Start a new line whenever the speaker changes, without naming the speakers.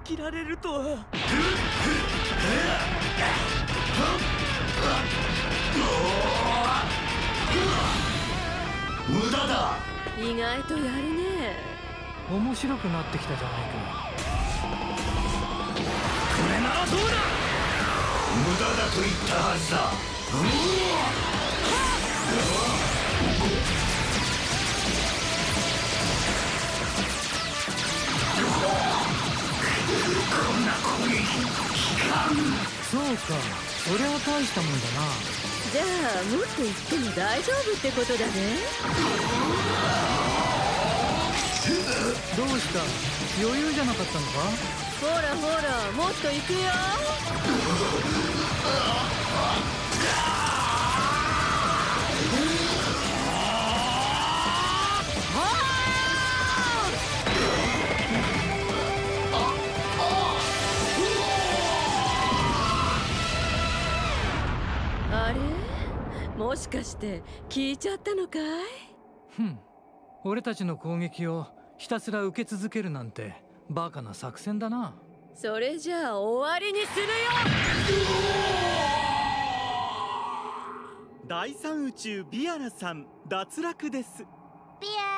切られるとは。
無駄だ。
意外とやるね。
面白くなってきたじゃないか。これならどうだ。
無駄だと言ったはずだ。こんな攻撃効かん。
そうか、それは大したもんだな。
じゃあもっと言っても大丈夫ってことだね。
どうした、余裕じゃなかったのか。
ほらほら、もっと行くよ。あれ、もしかして聞いちゃったのかい。
俺たちの攻撃をひたすら受け続けるなんてバカな作戦だな。
それじゃあ終わりにするよ。
第三宇宙ビアラさん脱落です。
ビア